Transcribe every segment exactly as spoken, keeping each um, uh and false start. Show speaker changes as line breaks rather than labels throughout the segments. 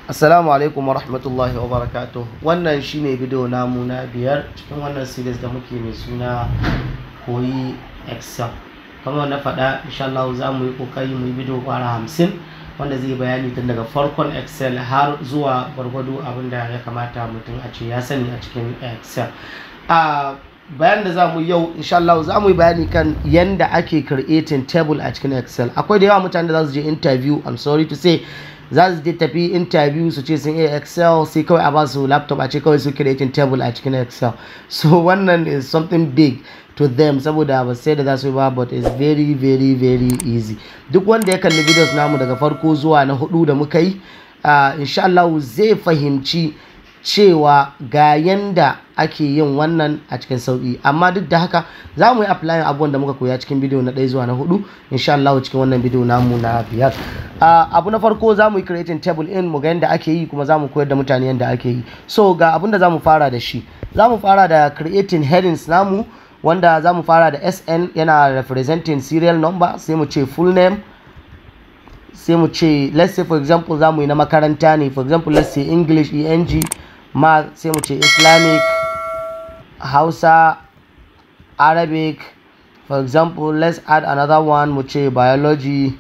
Assalamu alaikum wa rahmatullahi wa barakatuh. Wannan shine video namu na biyar cikin wannan series da muke mai suna koyi Excel. Kamar na faɗa, insha Allah za mu yi kokari mu yi video kwara hamsin wanda zai bayani tun daga farkon Excel har zuwa gwargwado abinda ya kamata mutum a ce ya sani a cikin Excel. A bayan da za mu yau insha Allah za mu yi bayani kan yanda ake creating table a cikin Excel. Akwai da yawa mutane da za su je interview, I'm sorry to say, za su je tafi interview su ce sun iya Excel sai kawai a ba su laptop a ce kawai su creating table a cikin Excel. So wannan is something big to them saboda ba sai da za su yi ba, but it's very very very easy. Duk wanda ya kalli videos namu daga farko zuwa na hudu da muka yi, uh, insha Allah zai fahimci cewa ga yanda ake yin wannan a cikin sauki. Amma duk da haka za mu yi applying abubuwan da muka koya cikin video na ɗaya zuwa na hudu insha Allah cikin wannan video namu na biyar. Uh, abu na farko za mu yi creating table in mu ga yanda ake yi, kuma za mu koyar da mutane yanda ake yi. So ga abin da za mu fara da shi, za mu fara da creating headings namu, wanda za mu fara da S N yana representing serial number, sai mu ce full name, sai mu ce let's say for example za mu yi na makaranta ne, for example let's say English E N G, math sai mu ce Islamic, Hausa, Arabic, for example let's add another one mu ce biology,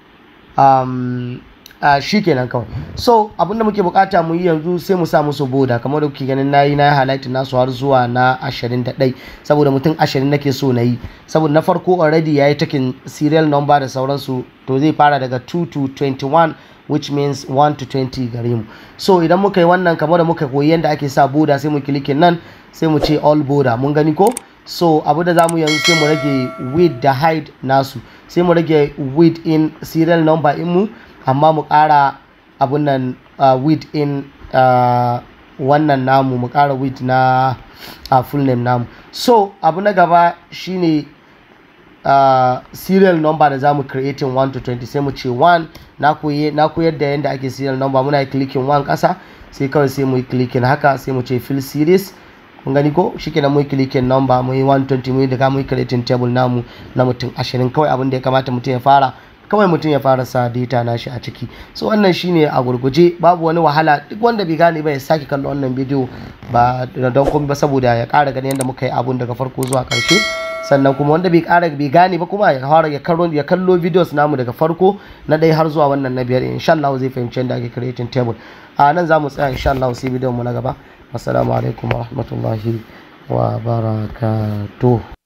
um uh, shikenan kawai. So abinda muke bukata mu yi yanzu sai mu sa musu boda kamar da kuke ganin nayi na highlight nasu har zuwa na ashirin da ɗaya saboda mutum ashirin nake so na yi, saboda na farko already yayi taking serial number da sauransu, to zai fara daga two to twenty-one, which means one to twenty gare mu. So idan muka yi wannan kamar da muka koyi yanda ake sa boda, sai mu klikin nan sai mu ce all border, mun gani ko. So abu da zamu yanzu sai mu rage width da height nasu, sai mu rage width in serial number in mu, amma mu ƙara abun nan uh, width in uh, wannan namu, mu ƙara width na uh, full name namu. So abu na gaba shine uh, serial number da zamu creating one to twenty, sai mu ce one. na koyi na koyar da yanda ake serial number, muna clicking one ƙasa sai kawai sai mu yi clicking haka, sai mu ce fill series, kun gani ko. Shikenan mu yi clicking number, mu yi one twenty, mu yi daga mu yi creating table namu na mutum ashirin. Kawai abin da ya kamata mutum ya fara, kawai mutum ya fara sa data nashi a ciki. So wannan shine a gurguje, babu wani wahala. Duk wanda bai gane ba ya sake kallon wannan bidiyo, ba don komai ba saboda ya ƙara gani yanda muka yi abun daga farko zuwa ƙarshe. Sannan kuma wanda bai ƙara bai gane ba kuma ya fara ya kallo ya kallo videos namu daga farko na ɗaya har zuwa wannan na biyar, insha Allah zai fahimci yadda ake creating table. A nan za mu tsaya insha Allah sai bidiyon mu na gaba. Assalamu alaikum wa rahmatullahi wa barakatuh.